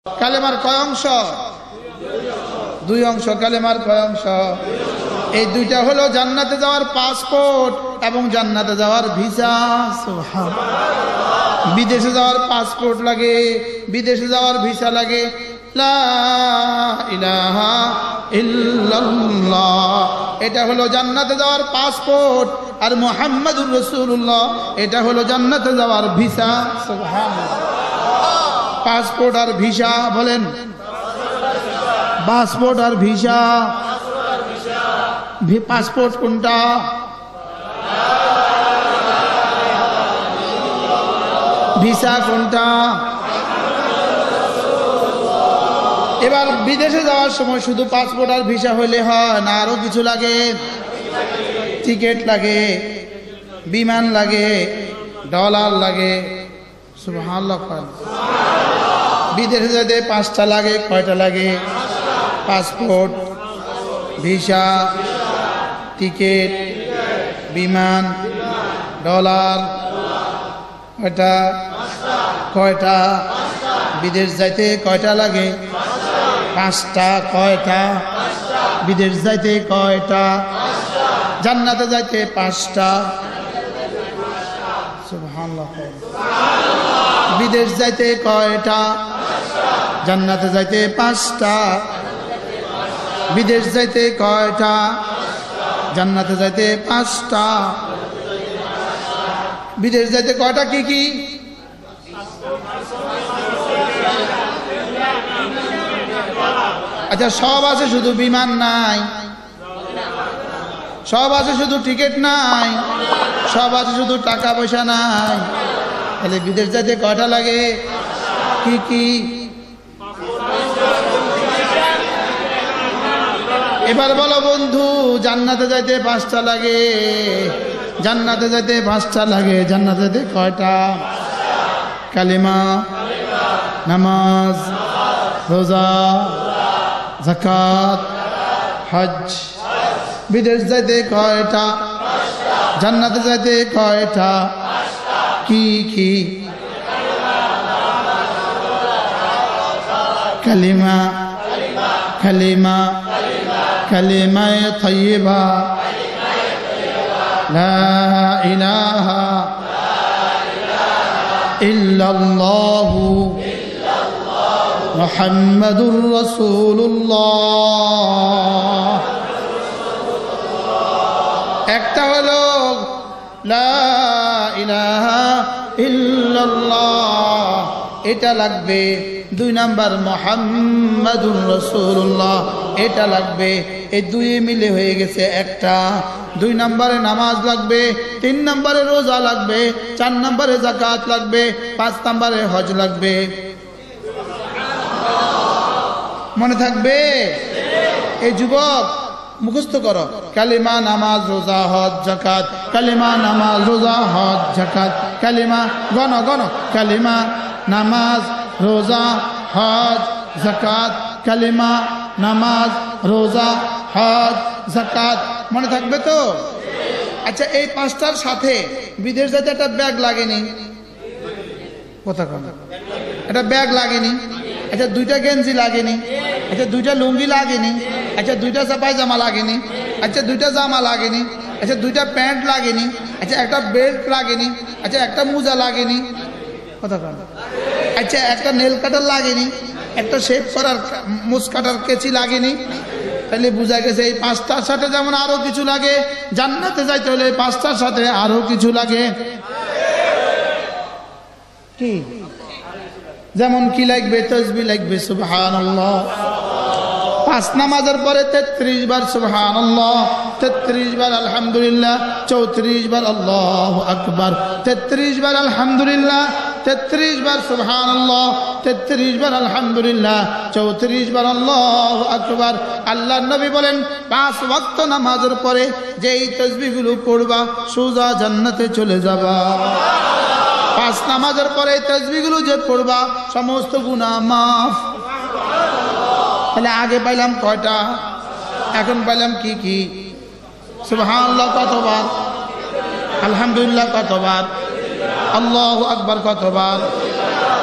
কালেমার কয় অংশ? দুই অংশ। কালেমার কয় অংশ? এই দুইটা হলো জান্নাতে যাওয়ার পাসপোর্ট এবং জান্নাতে যাওয়ার ভিসা। বিদেশে যাওয়ার পাসপোর্ট লাগে, বিদেশে যাওয়ার ভিসা লাগে। লা ইলাহা ইল্লাল্লাহ, এটা হলো জান্নাতে যাওয়ার পাসপোর্ট। আর মুহাম্মাদুর রাসূলুল্লাহ, এটা হলো জান্নাতে যাওয়ার ভিসা। সুবহানাল্লাহ। পাসপোর্ট আর ভিসা বলেন, পাসপোর্ট আর ভিসা। পাসপোর্ট কোনটা? ভিসা কোনটা? এবার বিদেশে যাওয়ার সময় শুধু পাসপোর্ট আর ভিসা হইলে হয় না, আরো কিছু লাগে। টিকিট লাগে, বিমান লাগে, ডলার লাগে। সুবহানাল্লাহ। বিদেশে যেতে 5টা লাগে। কয়টা লাগে? পাসপোর্ট, ভিসা, টিকিট, বিমান, ডলার। কয়টা? কয়টা? বিদেশ যাইতে কয়টা লাগে? 5টা। কয়টা? বিদেশ যাইতে কয়টা? জান্নাতে যাইতে 5টা। সুবহানাল্লাহ। বিদেশ যাইতে কয়টা? জান্নাতে যাইতে 5টা। বিদেশ যাইতে কয়টা? জান্নাতে যাইতে 5টা। বিদেশ যাইতে কয়টা? কি কি? আচ্ছা, সব আছে শুধু বিমান নাই, সব আছে শুধু টিকিট নাই, সব আছে শুধু টাকা পয়সা নাই। তাহলে বিদেশ যাইতে কয়টা লাগে? কি কি? এবার বলো বন্ধু, জান্নাতে যাইতে 5টা লাগে। জান্নাতে যাইতে 5টা লাগে। জান্নাতে যাইতে কয়টা? কালিমা, নামাজ, রোজা, যাকাত, হজ। বিদেশ যাইতে কয়টা? জান্নাতে যাইতে কয়টা? কি কি? কালিমা, কালিমা, কালিমায়ে তাইয়্যিবা, লা ইলাহা ইল্লাল্লাহু মুহাম্মাদুর রাসূলুল্লাহ। একটা হলো লা ইলাহা ইল্লাল্লাহ, এটা লাগবে। 2 নাম্বার মুহাম্মাদুর রাসূলুল্লাহ, এটা লাগবে। এই দুই মিলে হয়ে গেছে একটা। 2 নম্বরে নামাজ লাগবে, 3 নম্বরে রোজা লাগবে, 4 নম্বরে যাকাত লাগবে, 5 নম্বরে হজ লাগবে। মনে থাকবে? এই যুবক মুখস্থ করো। কালিমা, নামাজ, রোজা, হজ, যাকাত। কালিমা, নামাজ, রোজা, হজ, যাকাত। কালিমা, গণ গণ। কালিমা, নামাজ, রোজা, হজ, যাকাত। কালিমা, নামাজ, রোজা, হজ, যাকাত। মনে থাকবে তো? আচ্ছা, এই 5টার সাথে বিদেশ যেতে একটা ব্যাগ লাগেনি? কথা কন। একটা ব্যাগ লাগেনি? আচ্ছা, 2টা গেঞ্জি লাগেনি? আচ্ছা, 2টা লুঙ্গি লাগেনি? আচ্ছা, 2টা পায়জামা লাগেনি? আচ্ছা, 2টা জামা লাগেনি? আচ্ছা, 2টা প্যান্ট লাগেনি? আচ্ছা, একটা বেল্ট লাগেনি? আচ্ছা, একটা মোজা লাগেনি? কথা কন। আচ্ছা, একটা নেল কাটার লাগেনি? একটা শেভ করার মুছ কাটার কেচি লাগেনি? তাহলে বোঝা গেছে এই 5টার সাথে যেমন আরো কিছু লাগে, জান্নাতে যাইতে হলে 5টার সাথে আরো কিছু লাগে। কি? যেমন কি লাগবে? তাসবিহ লাগবে। সুবহানাল্লাহ। 5 নামাজের পরে 33 বার সুবহানাল্লাহ, 33 বার আলহামদুলিল্লাহ, 34 বার আল্লাহু আকবার, 33 বার আলহামদুলিল্লাহ, 33 বার সুবহানাল্লাহ, 33 বার আলহামদুলিল্লাহ, 34 বার আল্লাহু আকবার। আল্লাহর নবী বলেন, 5 ওয়াক্ত নামাজের পরে যেই তাসবিহগুলো পড়বা সোজা জান্নাতে চলে যাবা। 5 নামাজের পরে তাসবিহগুলো যে পড়বা সমস্ত গুনাহ মাফ। তাহলে আগে পাইলাম কয়টা? এখন পাইলাম কি কি? সুবহানাল্লাহ কতবার? আলহামদুলিল্লাহ কতবার? আল্লাহু আকবার কতবার?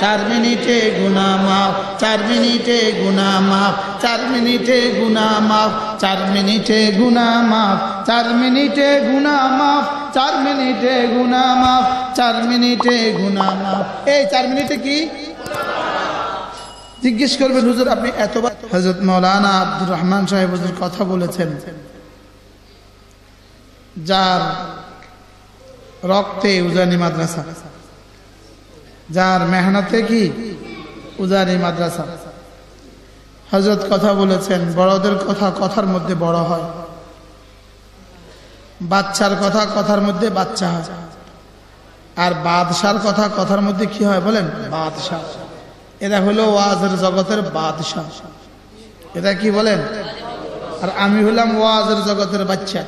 4 মিনিটে গুনাহ মাফ, 4 মিনিটে গুনাহ মাফ, 4 মিনিটে গুনাহ মাফ, 4 মিনিটে গুনাহ মাফ, 4 মিনিটে গুনাহ মাফ, 4 মিনিটে গুনাহ মাফ, 4 মিনিটে গুনাহ মাফ। এই 4 মিনিটে কি জিজ্ঞেস করবেন হুজুর আপনি এতবার? হযরত মাওলানা আব্দুর রহমান সাহেব হুজুর কথা বলেছেন, যার রক্তে উজানি মাদ্রাসা, যার মেহনতে কি উজানি মাদ্রাসা। হযরত কথা বলেছেন, বড়দের কথা কথার মধ্যে বড় হয়, বাচ্চার কথা কথার মধ্যে বাচ্চা হয়, আর বাদশার কথা কথার মধ্যে কি হয় বলেন? বাদশাহ। এরা হলো ওয়াজের জগতের বাদশাহ। এটা কি বলেন? আর আমি হলাম ওয়াজের জগতের বাচ্চা।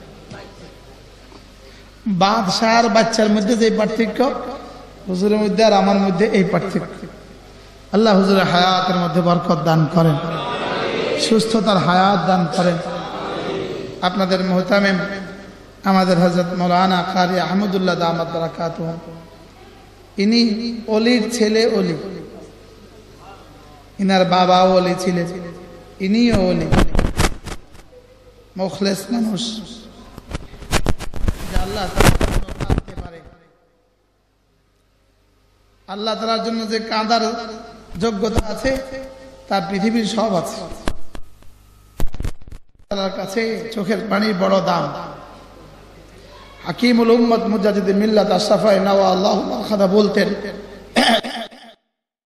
বাদশাহ আর বাচ্চার মধ্যে যে পার্থক্য, হুজুরের মধ্যে আর আমার মধ্যে এই পার্থক্য। আল্লাহ হুজুরের হায়াতের মধ্যে বরকত দান করেন, সুস্থতার হায়াত দান করেন। আপনাদের মুহতামিম আমাদের হযরত মাওলানা কারি আহমদুল্লাহ দামাত বারাকাতুহু, ইনি অলির ছেলে অলি, ইনার বাবাও অলি ছিলেন, ইনিও অলি, মুখলেস মানুষ। আল্লাহ আল্লাহ তাআলার জন্য যে কাঁদার যোগ্যতা আছে তার পৃথিবীর সব আছে। আল্লাহর কাছে চোখের পানির বড় দাম। হাকিমুল উম্মত মুজাদ্দিদ মিল্লাত আশরাফায়ে নাওয়া আল্লাহু আখাদা বলতেন,